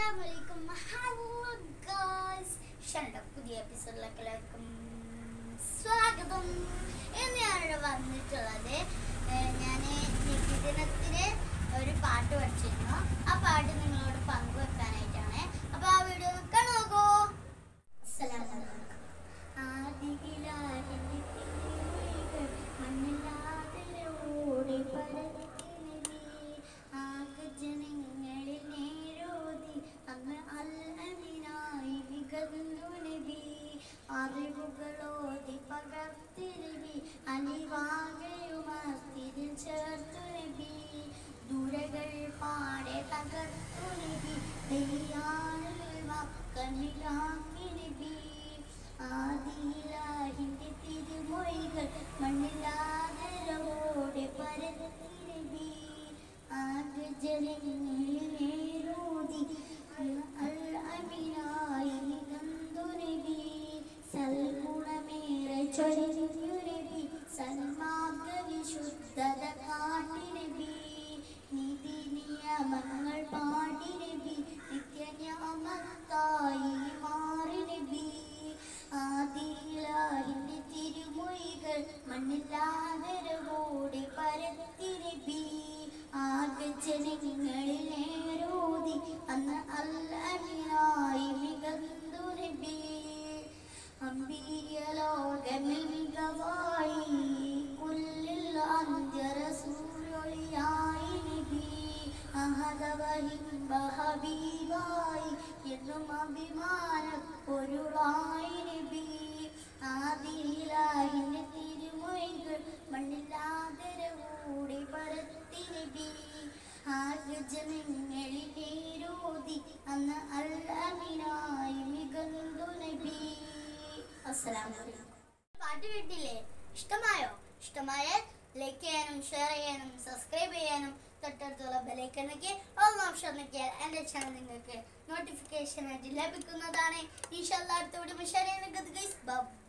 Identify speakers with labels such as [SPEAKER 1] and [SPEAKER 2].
[SPEAKER 1] Assalamualaikum. Hello guys. ഷണ്ട പുതിയ എപ്പിസോഡിലേക്ക് എല്ലാവർക്കും സ്വാഗതം. ഇന്ന് ഞാനിവിടെ വന്നിട്ടുള്ളത് ഞാൻ നിത്യദിനത്തിന് ഒരു പാട്ട് പഠിച്ചിരുന്നു. ആ പാട്ട് നിങ്ങളോട് പങ്കുവെക്കാനായിട്ടാണ്. അപ്പോൾ ആ വീഡിയോ കണ്ടു നോക്കൂ. അസ്സലാമു അറിവുകളോതി പകർത്തി നബി അലിവാകയുമർത്തിരിൽ ചേർത്തു നബി ദൂരകൾ പാടെ തകർത്തു നബി കണ്ണിലാക്കി നബി ആദിലാഹിന്റെ തിരുമൊഴികൾ മണ്ണിലാദരവോടെ പരത്തി നബി ആദ്യജനങ്ങളിൽ നേരോതി അൽ അമിനായി നികന്തു നബി സൽഗുണമേറെ ചൊരിഞ്ഞു നബി സന്മാർഗ വിശുദ്ധത കാട്ടി നബി നീതി നിയമങ്ങൾ പാടി നബി നിത്യനിയമത്തായി മാറി നബി ആദിലാഹിന്റെ തിരുമൊഴികൾ മണ്ണിലാദരവോടെ പരത്തി നബി ആദ്യ ജനങ്ങളിൽ നേരോതി അന്ന് അൽ അമിനായി മികന്തു നബി അംബിയ ലോകമിൽ മികവായി കുല്ലിൽ അന്ത്യ റസൂലൊളിയായി നബി അഹദവഹിബ ഹബീബായി എന്നും അഭിമാന പൊരുളായി നബി ആദിലാഹിന്റെ തിരുമൊഴികൾ മണ്ണിലാദരവോടെ പരത്തി നബി ആർജനങ്ങളിൽ നേരോതി അന്ന് അൽ അമിനായി മികന്തു നബി. പാട്ട് കേട്ടില്ലേ? ഇഷ്ടമായാൽ ലൈക്ക് ചെയ്യാനും ഷെയർ ചെയ്യാനും സബ്സ്ക്രൈബ് ചെയ്യാനും തൊട്ടടുത്തുള്ള ബെലൈക്കൺ ഒക്കെ ഓൾ ഓപ്ഷൻ നോക്കിയാൽ എൻ്റെ ചാനൽ നിങ്ങൾക്ക് നോട്ടിഫിക്കേഷൻ ആയിട്ട് ലഭിക്കുന്നതാണ്. ഇൻഷാല്ലാ അടുത്ത വീഡിയോ